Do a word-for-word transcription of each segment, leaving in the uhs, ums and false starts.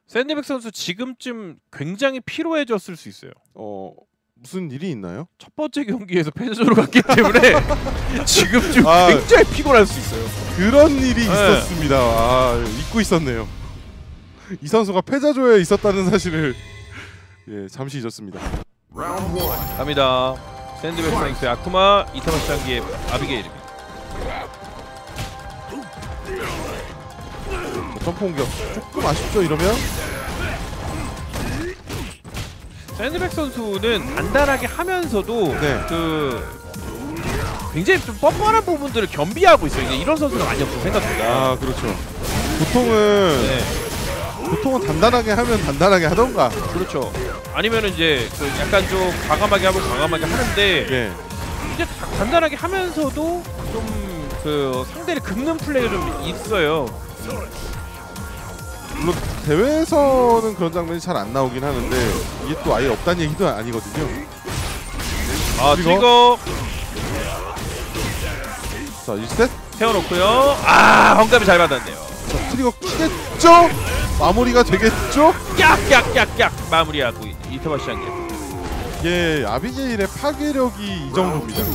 샌드백 선수 지금쯤 굉장히 피로해졌을 수 있어요. 어 무슨 일이 있나요? 첫 번째 경기에서 패전으로 갔기 때문에 지금쯤 아, 굉장히 피곤할 수 있어요. 그런 일이 네. 있었습니다. 아, 잊고 있었네요. 이 선수가 패자조에 있었다는 사실을 예 잠시 잊었습니다. 갑니다. 샌드백 선수의 아쿠마, 이타마시 장기의 아비게일입니다. 점프 공격 조금 아쉽죠 이러면? 샌드백 선수는 단단하게 하면서도 네. 그 굉장히 좀 뻔뻔한 부분들을 겸비하고 있어요. 이제 이런 선수가 많이 없어 생각보다. 아 그렇죠. 보통은 네. 보통은 단단하게 하면 단단하게 하던가. 그렇죠. 아니면은 이제 그 약간 좀 과감하게 하면 과감하게 하는데 네. 이제 다- 간단하게 하면서도 좀 그 상대를 긁는 플레이가 좀 있어요. 물론 대회에서는 그런 장면이 잘 안 나오긴 하는데 이게 또 아예 없다는 얘기도 아니거든요. 아 트리거. 트리거 자 일 셋. 세워놓고요. 아 헝감이 잘 받았네요. 자 트리거 키겠죠? 마무리가 되겠죠? 깍깍깍깍 마무리하고 이타마시 장기. 이게 아비게일의 파괴력이 이 정도입니다.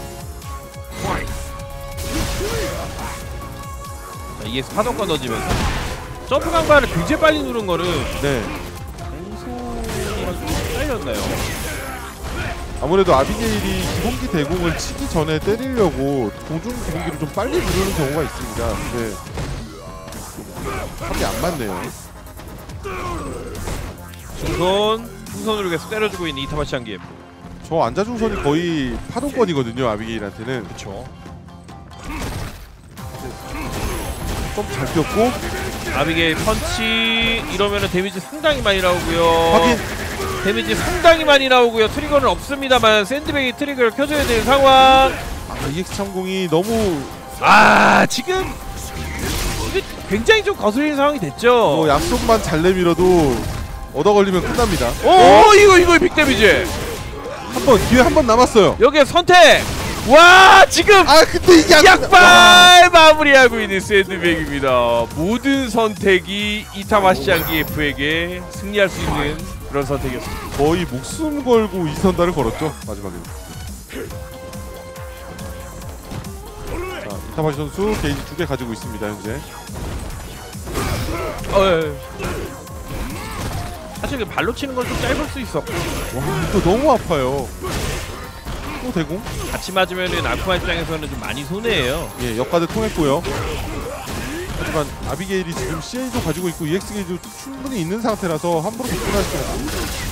자, 이엑스 파동권 던지면서 점프 강발을 굉장히 빨리 누른 거는 네. 장소가 좀 잘렸나요? 아무래도 아비게일이 기본기 대공을 치기 전에 때리려고 공중 기본기를 좀 빨리 누르는 경우가 있습니다. 근데 합이 안 맞네요. 중손 중손으로 계속 때려주고 있는 이타마시 장기. 저 안자중선이 거의 파동권이거든요. 아비게일한테는. 그렇죠. 좀 잘 뛰었고 아비게일 펀치 이러면은 데미지 상당히 많이 나오고요. 확인. 데미지 상당히 많이 나오고요. 트리거는 없습니다만 샌드백이 트리거를 켜줘야 되는 상황. 아, 이엑스 삼십이 너무 아 지금 이게 굉장히 좀 거슬리는 상황이 됐죠. 뭐 약속만 잘 내밀어도 얻어 걸리면 끝납니다. 오 이거 이거 빅 데미지. 한 번 기회 한 번 남았어요. 여기에 선택. 와 지금 아 근데 이게 안 약발 마무리하고 있는 샌드백입니다. 모든 선택이 이타마시 장기 F에게 승리할 수 있는 그런 선택이었습니다. 거의 목숨 걸고 이 선다를 걸었죠 마지막에. 자 이타마시 선수 게이지 두 개 가지고 있습니다 현재. 어, 예, 예. 사실 그 발로 치는 건 좀 짧을 수 있었고 와 이거 너무 아파요. 또 대공? 같이 맞으면은 아쿠마 입장에서는 좀 많이 손해예요. 예 역가드 통했고요. 하지만 아비게일이 지금 씨에이도 가지고 있고 이엑스 게이도 충분히 있는 상태라서 함부로 접근할 수 없고.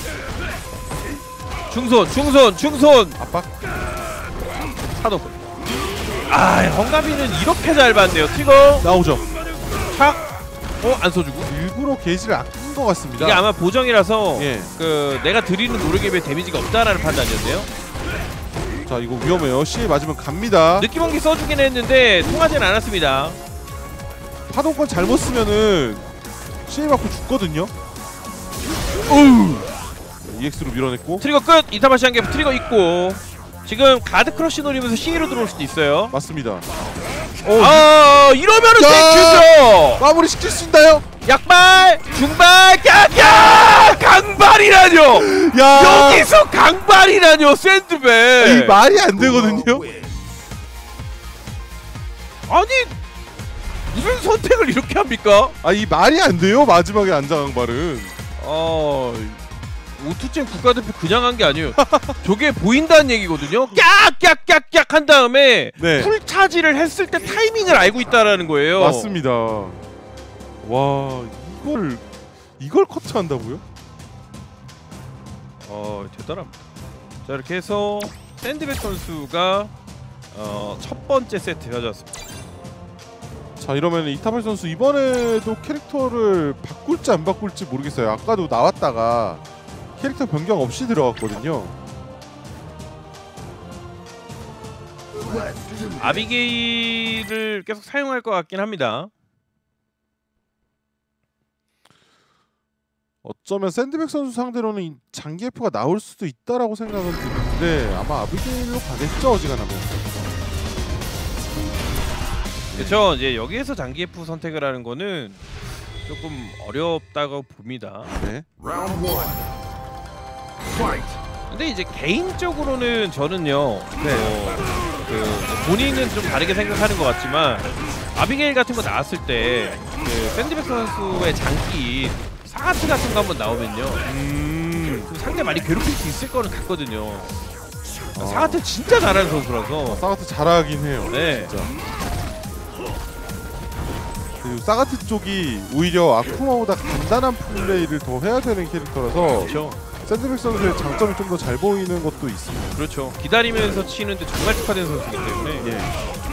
중손, 중손, 중손. 압박. 사도. 아, 헝가비는 이렇게 잘 봤네요. 트리거 나오죠. 착. 어, 안 써주고. 일부러 게이지를 아낀 것 같습니다. 이게 아마 보정이라서 예. 그 내가 드리는 노력에 비해 데미지가 없다라는 판단이었네요. 자 이거 위험해요. 씨에 맞으면 갑니다. 느낌 온게 써주긴 했는데 통하진 않았습니다. 파동권 잘못 쓰면은 씨에 맞고 죽거든요. 어우. 이엑스로 밀어냈고. 트리거 끝. 이타마시 한개 트리거 있고 지금 가드 크러쉬 노리면서 C로 들어올 수도 있어요. 맞습니다. 어, 아 이러면은 땡큐죠. 마무리 시킬 수 있나요? 약발, 중발, 깍깍 강발이라뇨. 야 여기서 강발이라뇨 샌드백. 이 말이 안 되거든요. 아니 무슨 선택을 이렇게 합니까? 아 이 말이 안 돼요. 마지막에 안장발은. 어 오투잼 국가대표 그냥 한 게 아니에요. 저게 보인다는 얘기거든요. 깍깍깍깍 한 다음에 네. 풀 차지를 했을 때 타이밍을 알고 있다라는 거예요. 맞습니다. 와 이걸 이걸 커트한다고요? 어 대단합니다. 자 이렇게 해서 샌드백 선수가 어, 첫 번째 세트 가져왔습니다. 자 이러면 이타마시 선수 이번에도 캐릭터를 바꿀지 안 바꿀지 모르겠어요. 아까도 나왔다가 캐릭터 변경 없이 들어갔거든요. 아비게일을 계속 사용할 것 같긴 합니다. 어쩌면 샌드백 선수 상대로는 장기 F가 나올 수도 있다라고 생각은 드는데 아마 아비게일로 가겠죠 어지간하면. 그렇죠. 이제 여기에서 장기 F 선택을 하는 거는 조금 어렵다고 봅니다. 네. 근데 이제 개인적으로는 저는요, 네. 어, 그 본인은 좀 다르게 생각하는 것 같지만 아비게일 같은 거 나왔을 때 그 샌드백 선수의 장기 사가트 같은 거 한번 나오면요, 음. 그 상대 많이 괴롭힐 수 있을 거는 같거든요. 아. 사가트 진짜 잘하는 선수라서. 사가트 잘하긴 해요. 네. 진짜. 그리고 사가트 쪽이 오히려 아쿠마보다 간단한 플레이를 더 해야 되는 캐릭터라서 그렇죠. 샌드백 선수의 장점이 좀 더 잘 보이는 것도 있습니다. 그렇죠. 기다리면서 치는데 정말 특화된 선수이기 때문에. 예.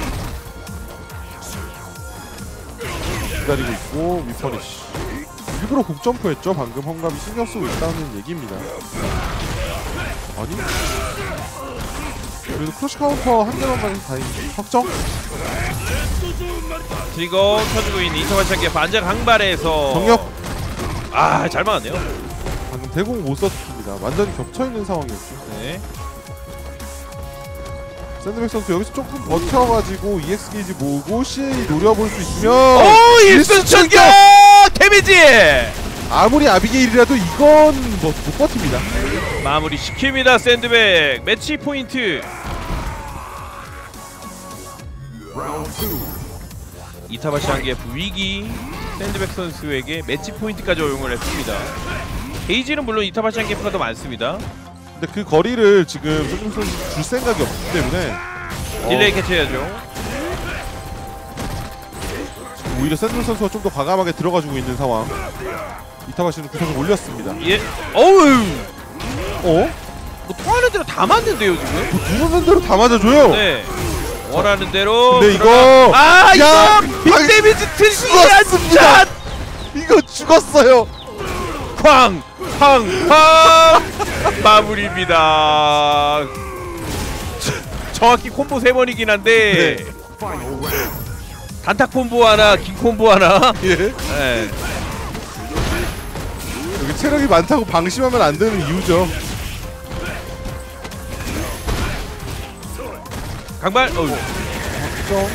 기다리고 있고 위퍼니쉬. 일부러 곡점프했죠. 방금 헝감이 신경 쓰고 있다는 얘기입니다. 아니? 그래도 크러쉬 카운터 한 대만 맞아서 다행이죠. 확정? 트리거 켜주고 있는 인터마시안기의 반전 강발에서 정력! 아, 잘 막았네요. 방금 대공 못 썼습니다. 완전히 겹쳐있는 상황이었죠. 네. 샌드백 선수 여기서 조금 버텨가지고 이엑스 게이지 모으고 씨에이 노려볼 수 있으면 오! 일승 천격! 데미지! 아무리 아비게일이라도 이건 뭐 못 버팁니다. 마무리 시킵니다. 샌드백 매치 포인트. 이타바시 한기의 위기, 샌드백 선수에게 매치 포인트까지 허용을 했습니다. 게이지는 물론 이타바시 한기가 더 많습니다. 근데 그 거리를 지금 샌드백 선수 줄 생각이 없기 때문에 딜레이 어, 캐치해야죠. 오히려 샌드백 선수가 좀 더 과감하게 들어가주고 있는 상황. 이타바시는 구석을 올렸습니다. 예. 어우! 어? 뭐 통하는 대로 다 맞는데요 지금? 뭐 누르는 대로 다 맞아줘요. 네. 원하는 대로. 근데 들어가. 이거 아 야, 이거 빅 데미지 트리기 죽었습니다. 이거 죽었어요. 쾅! 쾅! 쾅! 마무리입니다. 정확히 콤보 세 번이긴 한데 네. 단타 콤보 하나, 긴 콤보 하나. 예. 네. 여기 체력이 많다고 방심하면 안 되는 이유죠. 강발. 어우. 그죠?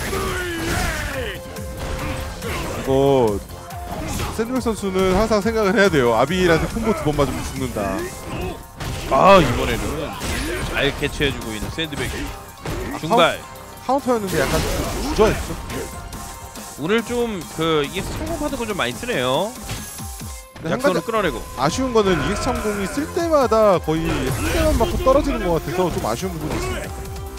이거 샌드백 선수는 항상 생각을 해야 돼요. 아비한테 콤보 두 번 맞으면 죽는다. 아 이번에는 잘 캐치해주고 있는 샌드백이. 중발. 카운터였는데 약간 주저했죠. 오늘 좀 그 이게 성공하는 거 좀 많이 쓰네요. 근데 한 약선을 가지 끌어내고. 아쉬운 거는 이엑스 삼십이 쓸 때마다 거의 한 대만 맞고 떨어지는 것 같아서 좀 아쉬운 부분이 있습니다.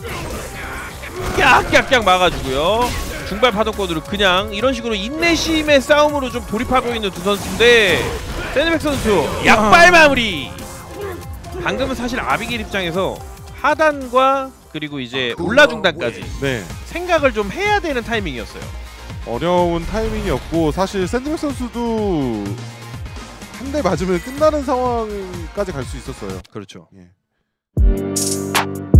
깍깍깍 막아주고요. 중발 파동권으로 그냥 이런 식으로 인내심의 싸움으로 좀 돌입하고 있는 두 선수인데 샌드백 선수 약발 마무리. 방금은 사실 아비게일 입장에서 하단과 그리고 이제 올라 중단까지 네. 생각을 좀 해야 되는 타이밍이었어요. 어려운 타이밍이었고 사실 샌드백 선수도 한 대 맞으면 끝나는 상황까지 갈 수 있었어요. 그렇죠. 예.